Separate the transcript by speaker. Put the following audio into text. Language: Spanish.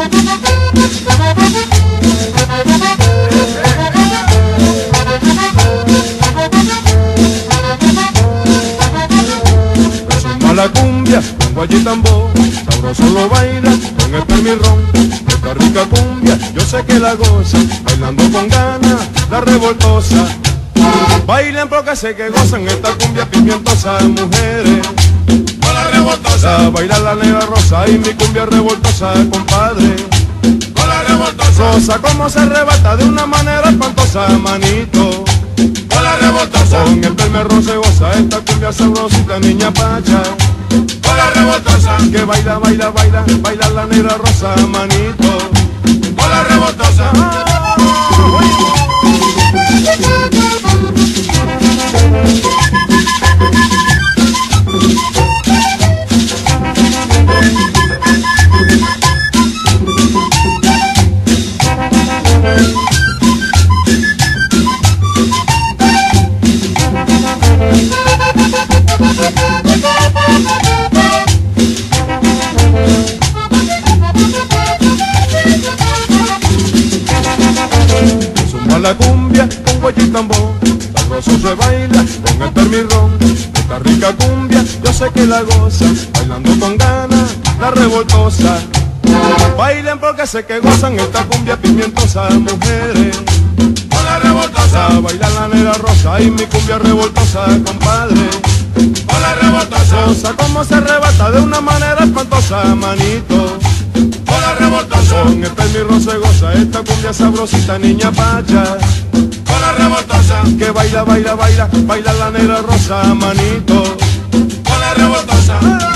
Speaker 1: Resuma la cumbia con guayitambó, sabroso lo baila con el permirrón. Esta rica cumbia yo sé que la gozan, bailando con ganas la revoltosa. Bailen porque sé que gozan esta cumbia pimientosa, mujeres.
Speaker 2: Con la revoltosa,
Speaker 1: Baila la negra rosa y mi cumbia revoltosa, compadre.
Speaker 2: con la revoltosa,
Speaker 1: Rosa como se arrebata de una manera espantosa, manito.
Speaker 2: con la revoltosa,
Speaker 1: Con el permerrón se goza esta cumbia sabrosita, niña pacha.
Speaker 2: con la revoltosa,
Speaker 1: Que baila, baila, baila, baila la negra rosa, manito.
Speaker 2: con la revoltosa.
Speaker 1: Suma la cumbia con guayitambó, sabroso se baila con el permirrón. Esta rica cumbia yo sé que la gozan, bailando con ganas la revoltosa. Bailen porque sé que gozan esta cumbia pimientosa, mujeres.
Speaker 2: Con la revoltosa,
Speaker 1: Baila la negra rosa y mi cumbia revoltosa, compadre.
Speaker 2: con la revoltosa,
Speaker 1: Rosa como se arrebata de una manera espantosa, manito.
Speaker 2: con la revoltosa,
Speaker 1: Con el permirrón se goza esta cumbia sabrosita, niña pacha.
Speaker 2: con la revoltosa,
Speaker 1: Que baila, baila, baila, baila la negra rosa, manito.
Speaker 2: con la revoltosa.